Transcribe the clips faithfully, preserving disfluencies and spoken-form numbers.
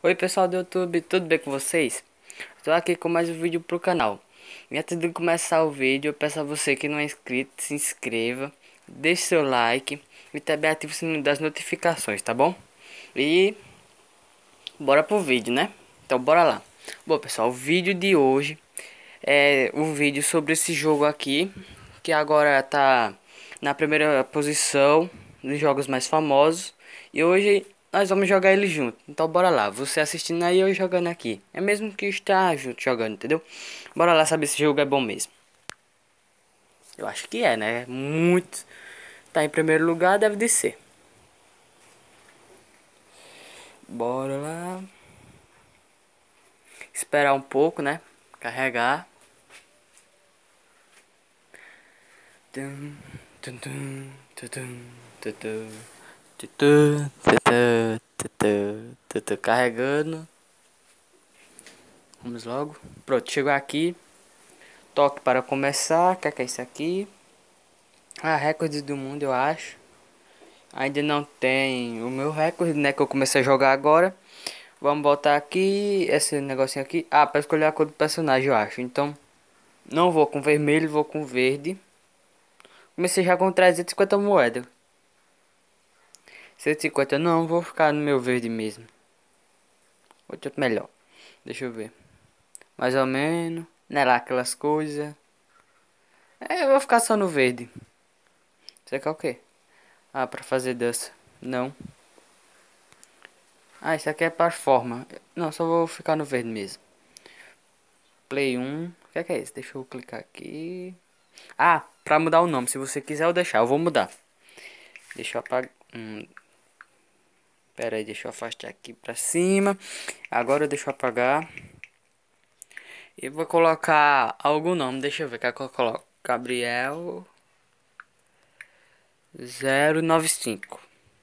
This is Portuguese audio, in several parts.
Oi pessoal do YouTube, tudo bem com vocês? Estou aqui com mais um vídeo pro canal. E antes de começar o vídeo, eu peço a você que não é inscrito, se inscreva, deixe seu like e também ative o sininho das notificações, tá bom? E bora pro vídeo, né? Então bora lá. Bom pessoal, o vídeo de hoje é o vídeo sobre esse jogo aqui, que agora tá na primeira posição dos jogos mais famosos. E hoje nós vamos jogar ele junto. Então bora lá, você assistindo aí, eu jogando aqui. É mesmo que estar junto jogando, entendeu? Bora lá saber se esse jogo é bom mesmo. Eu acho que é, né? Muito. Tá em primeiro lugar, deve de ser. Bora lá. Esperar um pouco, né? Carregar. Tum, tum, tum, tum, tum, tum, tum. Tutu, tutu, tutu, tutu, carregando. Vamos logo. Pronto, chegou aqui. Toque para começar. O que é que é isso aqui? Ah, recorde do mundo, eu acho. Ainda não tem o meu recorde, né? Que eu comecei a jogar agora. Vamos botar aqui. Esse negocinho aqui. Ah, para escolher a cor do personagem, eu acho. Então, não vou com vermelho, vou com verde. Comecei já com trezentas e cinquenta moedas. cento e cinquenta não, vou ficar no meu verde mesmo. Outro melhor. Deixa eu ver. Mais ou menos. Não é lá aquelas coisas. É, eu vou ficar só no verde. Você quer o quê? Ah, pra fazer dança. Não. Ah, isso aqui é para forma. Não, só vou ficar no verde mesmo. Play um. O que é que é isso? Deixa eu clicar aqui. Ah, pra mudar o nome. Se você quiser eu deixar, eu vou mudar. Deixa eu apagar. Hum, pera aí, deixa eu afastar aqui pra cima. Agora deixa eu apagar. E vou colocar algum nome. Deixa eu ver. Quer que eu coloque? Gabriel zero nove cinco.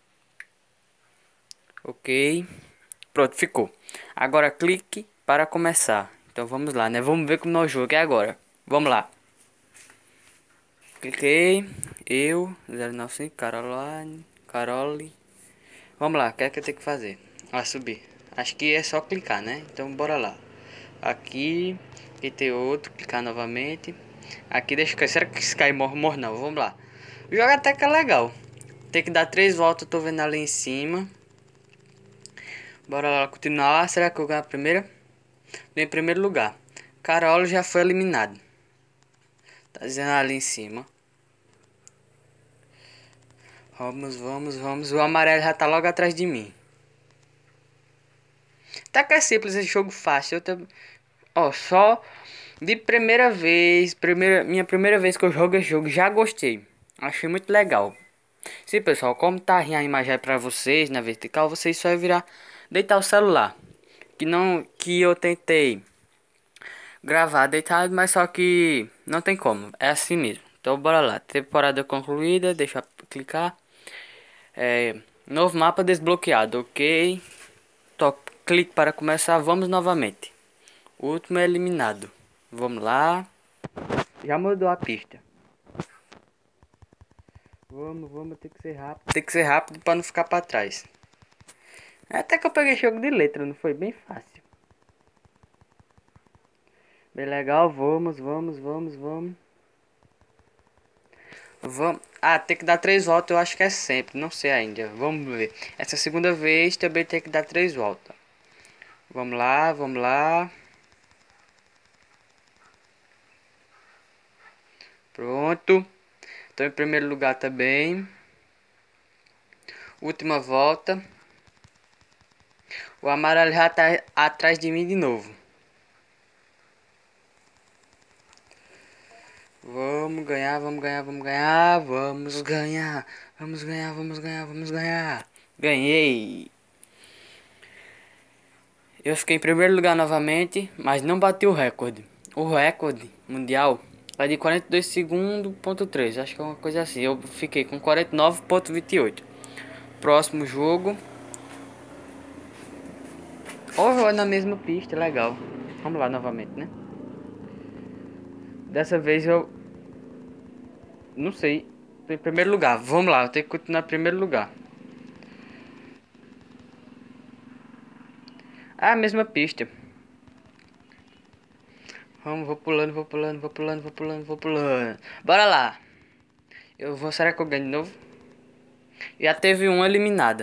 Ok. Pronto, ficou. Agora clique para começar. Então vamos lá, né? Vamos ver como é o jogo é agora. Vamos lá. Cliquei. Eu, zero nove cinco, Caroline, Carole. Vamos lá, o que é que eu tenho que fazer? Ah, subir. Acho que é só clicar, né? Então bora lá. Aqui, aqui tem outro, clicar novamente. Aqui deixa eu cair. Será que esse cai morre, morre não? Vamos lá. O jogo até que é legal. Tem que dar três voltas, eu tô vendo ali em cima. Bora lá continuar. Será que eu ganho a primeira? Em primeiro lugar. Carol já foi eliminado. Tá dizendo ali em cima. Vamos, vamos, vamos. O amarelo já tá logo atrás de mim. Tá que é simples esse jogo fácil. Eu tô... Ó, só de primeira vez. Primeira, minha primeira vez que eu jogo esse jogo, já gostei. Achei muito legal. Sim, pessoal, como tá a imagem aí pra vocês na vertical, vocês só virar deitar o celular. Que não, que eu tentei gravar deitado, mas só que não tem como. É assim mesmo. Então bora lá. Temporada concluída. Deixa eu clicar. É, novo mapa desbloqueado. Ok. Toque, clique para começar. Vamos novamente. O último é eliminado. Vamos lá. Já mudou a pista. Vamos, vamos. Tem que ser rápido. Tem que ser rápido para não ficar para trás. Até que eu peguei jogo de letra. Não foi bem fácil. Bem legal. Vamos, vamos, vamos, vamos. Vamos. Ah, tem que dar três voltas, eu acho que é sempre, não sei ainda. Vamos ver. Essa segunda vez também tem que dar três voltas. Vamos lá, vamos lá. Pronto. Estou em primeiro lugar também. Última volta. O amarelo já tá atrás de mim de novo. Vamos ganhar, vamos ganhar, vamos ganhar. Vamos ganhar. Vamos ganhar, vamos ganhar, vamos ganhar. Ganhei. Eu fiquei em primeiro lugar novamente, mas não bati o recorde. O recorde mundial é de quarenta e dois segundos, ponto três, acho que é uma coisa assim. Eu fiquei com quarenta e nove ponto vinte e oito. Próximo jogo. Ou na mesma pista, legal. Vamos lá novamente, né? Dessa vez eu não sei. Tô em primeiro lugar. Vamos lá, eu tenho que continuar em primeiro lugar. Ah, a mesma pista. Vamos, vou pulando, vou pulando, vou pulando, vou pulando, vou pulando. Bora lá. Eu vou, será que eu ganho de novo? Já teve uma eliminada.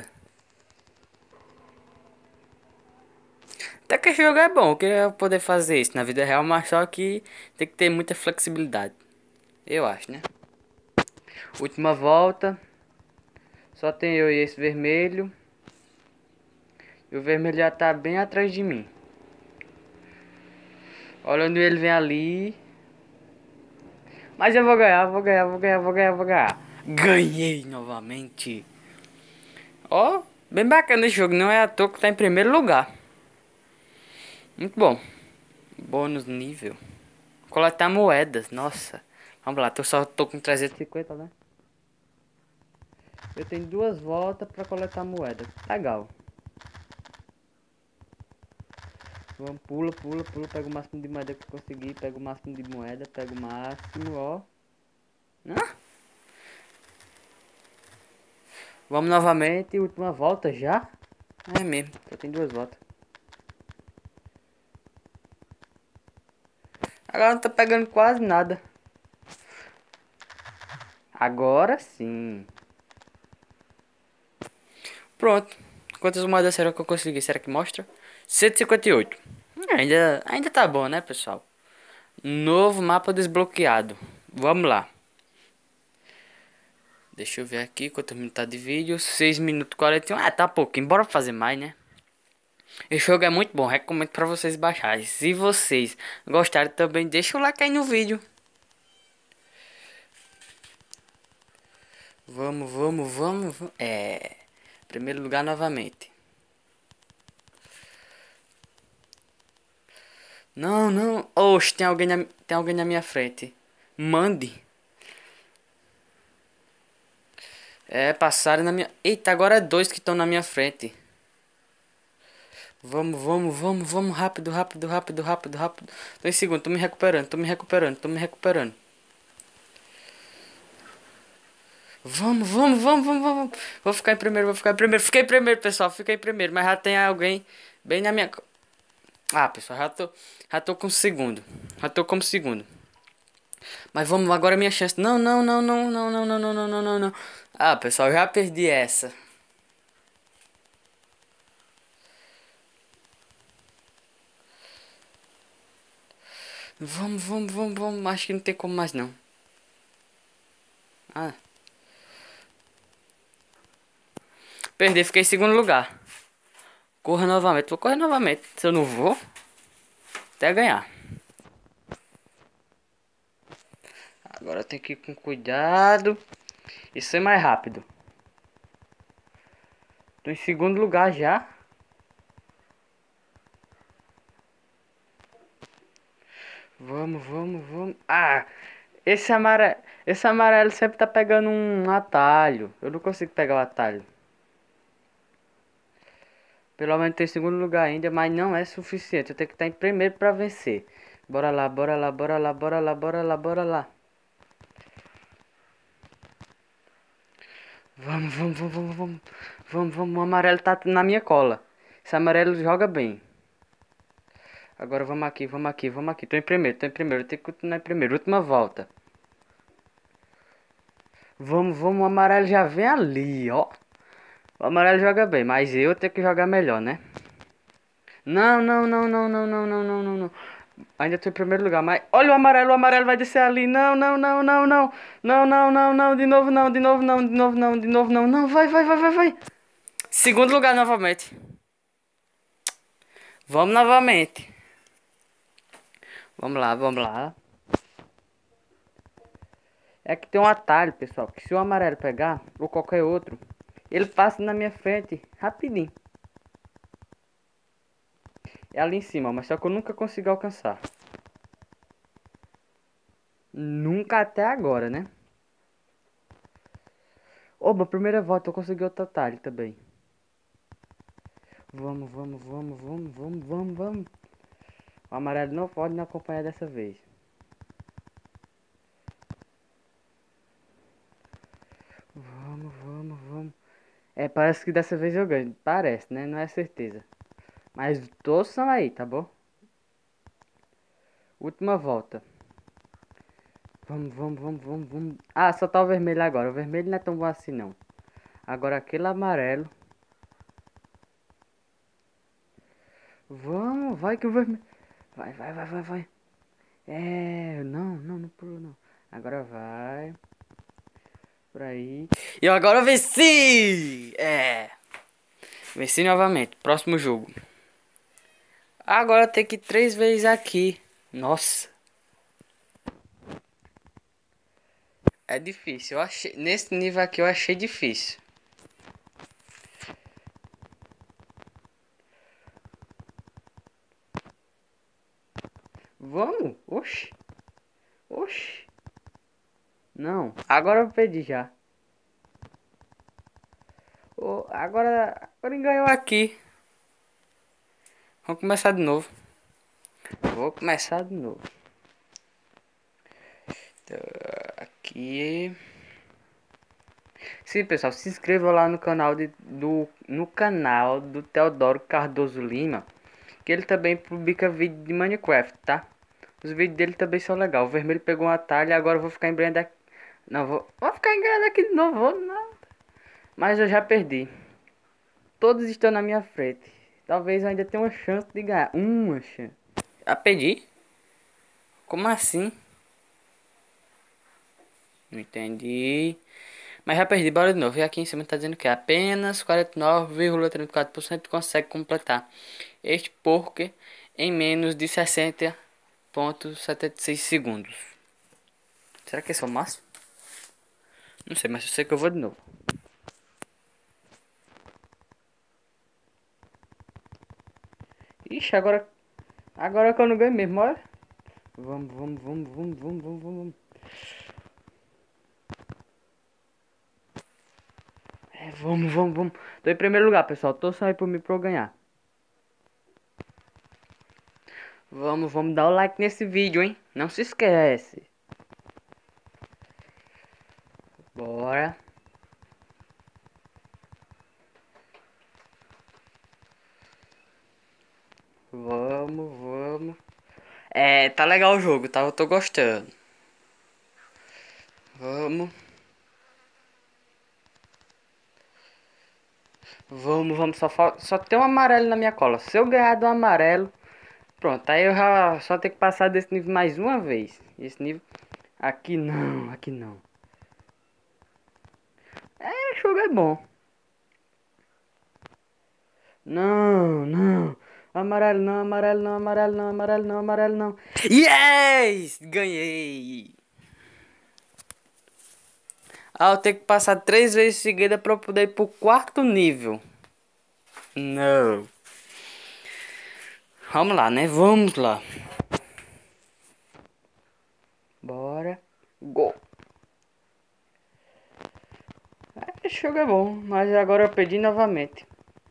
Até que esse jogo é bom, eu queria poder fazer isso na vida real, mas só que tem que ter muita flexibilidade. Eu acho, né? Última volta. Só tem eu e esse vermelho. E o vermelho já tá bem atrás de mim. Olha onde ele vem ali. Mas eu vou ganhar, vou ganhar, vou ganhar, vou ganhar, vou ganhar. Ganhei novamente. Ó, bem bacana esse jogo. Não é à toa que tá em primeiro lugar. Muito bom. Bônus nível. Coletar moedas, nossa. Vamos lá, eu só tô com trezentos e cinquenta, né? Eu tenho duas voltas pra coletar moedas. Legal. Vamos, pula, pula, pula. Pega o máximo de moeda que eu conseguir. Pega o máximo de moeda. Pega o máximo, ó. Ah. Vamos novamente. Última volta já? É mesmo, só tem duas voltas. Agora não tô pegando quase nada. Agora sim. Pronto. Quantas moedas será que eu consegui? Será que mostra? cento e cinquenta e oito. Ainda, ainda tá bom, né, pessoal? Novo mapa desbloqueado. Vamos lá. Deixa eu ver aqui quanto minutos tá de vídeo. seis minutos e quarenta e um. Ah, tá pouquinho. Bora fazer mais, né? Esse jogo é muito bom. Recomendo pra vocês baixarem. Se vocês gostaram também, deixa o like aí no vídeo. Vamos, vamos, vamos. vamos. É. Primeiro lugar novamente. Não, não. Oxe, tem alguém na, tem alguém na minha frente. Mande. É, passaram na minha... Eita, agora é dois que estão na minha frente. Vamos, vamos, vamos, vamos. Rápido, rápido, rápido, rápido, rápido. Tô em segundo, tô me recuperando, tô me recuperando, tô me recuperando. Vamos, vamos, vamos, vamos, vamos. Vou ficar em primeiro, vou ficar em primeiro. Fiquei em primeiro, pessoal, fiquei em primeiro. Mas já tem alguém bem na minha... Ah, pessoal, já tô, já tô com segundo. Já tô como segundo. Mas vamos, agora é minha chance. Não, não, não, não, não, não, não, não, não, não, não, não. Ah, pessoal, já perdi essa. Vamos, vamos, vamos, vamos. Acho que não tem como mais, não. Ah. Perdi, fiquei em segundo lugar. Corra novamente, vou correr novamente. Se eu não vou, até ganhar. Agora tem que ir com cuidado e ser mais rápido. Tô em segundo lugar já. Vamos, vamos, vamos. Ah, esse amarelo, esse amarelo sempre tá pegando um atalho. Eu não consigo pegar o atalho. Pelo menos tô em segundo lugar ainda, mas não é suficiente. Eu tenho que estar em primeiro pra vencer. Bora lá, bora lá, bora lá, bora lá, bora lá, bora lá. Vamos, vamos, vamos, vamos, vamos. Vamos, vamos. O amarelo tá na minha cola. Esse amarelo joga bem. Agora vamos aqui, vamos aqui, vamos aqui. Tô em primeiro, tô em primeiro. Eu tenho que continuar em primeiro. Última volta. Vamos, vamos. O amarelo já vem ali, ó. O amarelo joga bem, mas eu tenho que jogar melhor, né? Não, não, não, não, não, não, não, não, não, não. Ainda tô em primeiro lugar, mas... Olha o amarelo, o amarelo vai descer ali. Não, não, não, não, não. Não, não, não, não. De novo não, de novo não, de novo não, de novo não. Não, vai, vai, vai, vai, vai. Segundo lugar novamente. Vamos novamente. Vamos lá, vamos lá. É que tem um atalho, pessoal, que se o amarelo pegar, ou qualquer outro, ele passa na minha frente, rapidinho. É ali em cima, mas só que eu nunca consigo alcançar. Nunca até agora, né? Oba, primeira volta eu consegui outro atalho também. Vamos, vamos, vamos, vamos, vamos, vamos, vamos. O amarelo não pode me acompanhar dessa vez. Vamos, vamos, vamos. É, parece que dessa vez eu ganho. Parece, né? Não é certeza. Mas torçam aí, tá bom? Última volta. Vamos, vamos, vamos, vamos, vamos. Ah, só tá o vermelho agora. O vermelho não é tão bom assim, não. Agora aquele amarelo. Vamos, vai que o vermelho. Vai, vai, vai, vai, vai. É, não, não, não pulou, não. Agora vai. Por aí. E eu agora venci! É. Venci novamente. Próximo jogo. Agora tem que ir três vezes aqui. Nossa. É difícil. Eu achei, nesse nível aqui eu achei difícil. Vamos? Oxi. Oxi. Não. Agora eu perdi já. Oh, agora. Agora ele ganhou aqui. Vamos começar de novo. Vou começar de novo. Então, aqui. Sim, pessoal, se inscreva lá no canal de, do no canal do Teodoro Cardoso Lima, que ele também publica vídeo de Minecraft, tá? Os vídeos dele também são legais. O vermelho pegou um atalho e agora eu vou ficar embrenhado aqui. Não, vou, vou ficar enganado aqui de novo, vou não. Mas eu já perdi. Todos estão na minha frente. Talvez eu ainda tenha uma chance de ganhar. Uma chance. Ah, perdi? Como assim? Não entendi. Mas já perdi, bora de novo. E aqui em cima tá dizendo que apenas quarenta e nove vírgula trinta e quatro por cento consegue completar este poker em menos de sessenta vírgula setenta e seis segundos. Será que esse é o máximo? Não sei, mas eu sei que eu vou de novo. Ixi, agora. Agora que eu não ganho mesmo, olha. Vamos, vamos, vamos, vamos, vamos, vamos, vamos. É, vamos, vamos, vamos. Tô em primeiro lugar, pessoal. Tô saindo por mim pra eu ganhar. Vamos, vamos dar o like nesse vídeo, hein? Não se esquece. Bora. Vamos, vamos. É, tá legal o jogo, tá? Eu tô gostando. Vamos. Vamos, vamos. Só, fal... só tem um amarelo na minha cola. Se eu ganhar do amarelo, pronto. Aí eu já só tenho que passar desse nível mais uma vez. Esse nível. Aqui não, aqui não. É, o jogo é bom. Não, não. Amarelo não, amarelo não, amarelo não, amarelo não, amarelo não. Yes! Ganhei! Ah, eu tenho que passar três vezes seguida pra eu poder ir pro quarto nível. Não. Vamos lá, né? Vamos lá. Bora. Go. Esse jogo é bom, mas agora eu perdi novamente.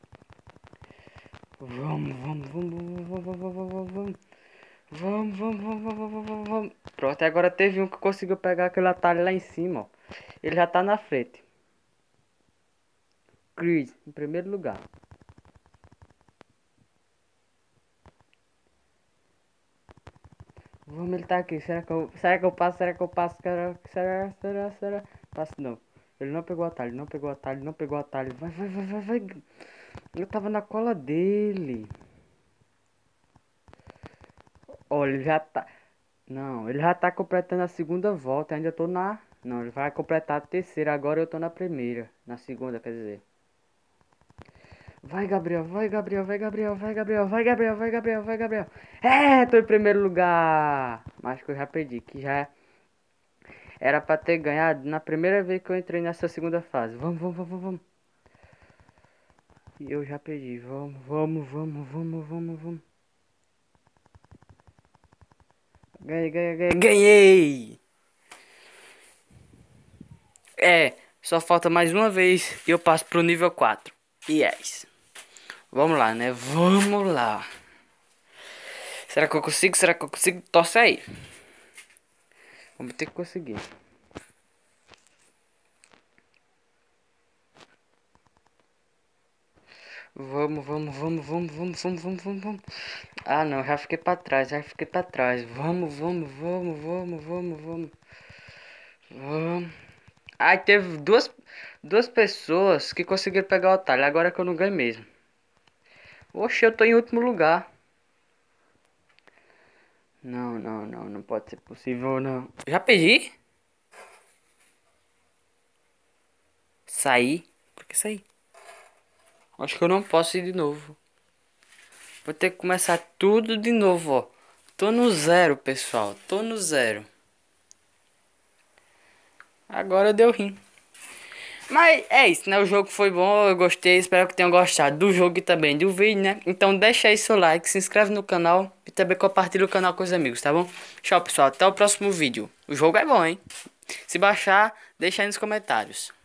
Vamos, vamos, vamos, vamos, vamos, vamos, vamos, vamos. Vamos, vamos, vamos, vamos, vamos, vamos, vamos. Pronto, agora teve um que conseguiu pegar aquele atalho lá em cima, ó. Ele já tá na frente. Chris, em primeiro lugar. Vamos, ele tá aqui. Será que eu, será que eu passo? Será que eu passo? Será, será, será, será? Passo não. Ele não pegou o atalho, não pegou o atalho, não pegou o atalho. Vai, vai, vai, vai, vai. Eu tava na cola dele. Olha, ele já tá. Não, ele já tá completando a segunda volta. Ainda tô na. Não, ele vai completar a terceira. Agora eu tô na primeira. Na segunda, quer dizer. Vai, Gabriel, vai, Gabriel, vai, Gabriel, vai, Gabriel, vai, Gabriel, vai, Gabriel, vai, Gabriel. É, tô em primeiro lugar. Mas que eu já perdi, que já era pra ter ganhado na primeira vez que eu entrei nessa segunda fase. Vamos, vamos, vamos, vamos. E eu já perdi. Vamos, vamos, vamos, vamos, vamos, vamos. Ganhei, ganhei, ganhei. Ganhei! É, só falta mais uma vez e eu passo pro nível quatro. Yes. Vamos lá, né? Vamos lá. Será que eu consigo? Será que eu consigo? Torce aí. Vamos ter que conseguir. Vamos, vamos, vamos, vamos, vamos, vamos, vamos, vamos, vamos. Ah, não, já fiquei pra trás, já fiquei pra trás. Vamos, vamos, vamos, vamos, vamos, vamos. Vamos. Ai, teve duas, duas pessoas que conseguiram pegar o atalho. Agora que eu não ganho mesmo. Oxe, eu tô em último lugar. Não, não, não, não pode ser possível, não. Já perdi? Saí? Por que sair? Acho que eu não posso ir de novo. Vou ter que começar tudo de novo, ó. Tô no zero, pessoal. Tô no zero. Agora deu rim. Mas é isso, né? O jogo foi bom, eu gostei. Espero que tenham gostado do jogo e também do vídeo, né? Então deixa aí seu like, se inscreve no canal e também compartilha o canal com os amigos, tá bom? Tchau, pessoal. Até o próximo vídeo. O jogo é bom, hein? Se baixar, deixa aí nos comentários.